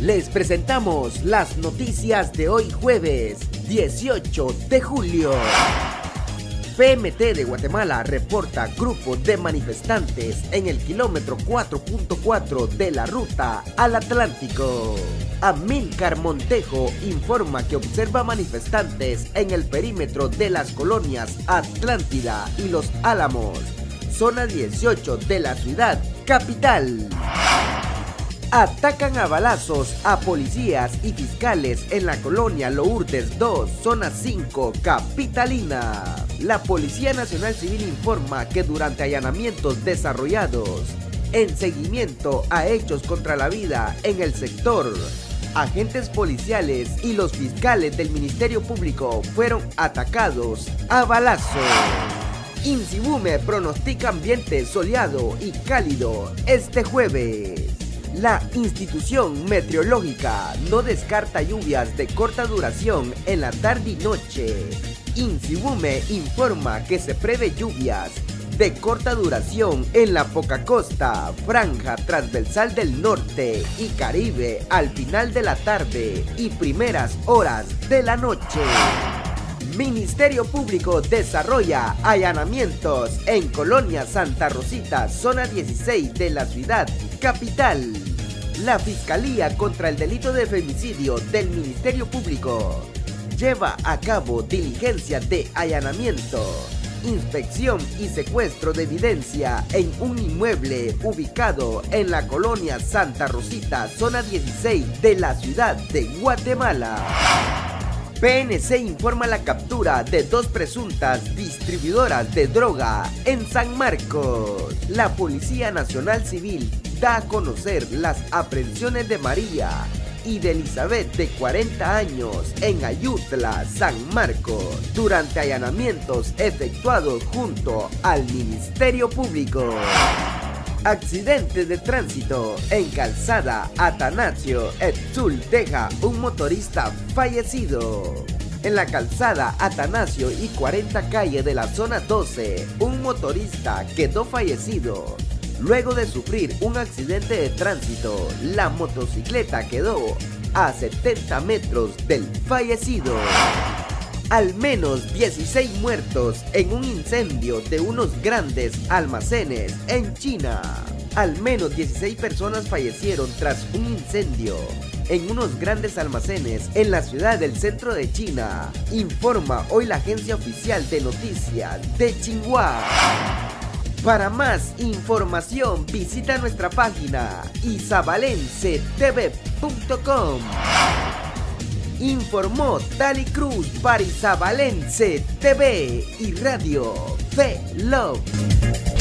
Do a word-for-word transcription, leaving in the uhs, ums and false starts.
Les presentamos las noticias de hoy jueves dieciocho de julio. P M T de Guatemala reporta grupo de manifestantes en el kilómetro cuatro punto cuatro de la ruta al Atlántico. Amílcar Montejo informa que observa manifestantes en el perímetro de las colonias Atlántida y Los Álamos, zona dieciocho de la ciudad capital. Atacan a balazos a policías y fiscales en la colonia Lourdes dos, zona cinco, capitalina. La Policía Nacional Civil informa que durante allanamientos desarrollados en seguimiento a hechos contra la vida en el sector, agentes policiales y los fiscales del Ministerio Público fueron atacados a balazos. INSIBUME pronostica ambiente soleado y cálido este jueves. La institución meteorológica no descarta lluvias de corta duración en la tarde y noche. INSIBUME informa que se prevé lluvias de corta duración en la Pocacosta, franja transversal del norte y Caribe al final de la tarde y primeras horas de la noche. Ministerio Público desarrolla allanamientos en Colonia Santa Rosita, zona dieciséis de la ciudad capital. La Fiscalía contra el Delito de Femicidio del Ministerio Público lleva a cabo diligencia de allanamiento, inspección y secuestro de evidencia en un inmueble ubicado en la Colonia Santa Rosita, zona dieciséis de la ciudad de Guatemala. P N C informa la captura de dos presuntas distribuidoras de droga en San Marcos. La Policía Nacional Civil da a conocer las aprehensiones de María y de Elizabeth, de cuarenta años, en Ayutla, San Marcos, durante allanamientos efectuados junto al Ministerio Público. Accidente de tránsito en calzada Atanasio Etzul deja un motorista fallecido. En la calzada Atanasio y cuarenta calle de la zona doce, un motorista quedó fallecido luego de sufrir un accidente de tránsito. La motocicleta quedó a setenta metros del fallecido. Al menos dieciséis muertos en un incendio de unos grandes almacenes en China. Al menos dieciséis personas fallecieron tras un incendio en unos grandes almacenes en la ciudad del centro de China, informa hoy la agencia oficial de noticias de Xinhua. Para más información visita nuestra página isabalense t v punto com. Informó Tali Cruz para Isabalense T V y Radio Fe Love.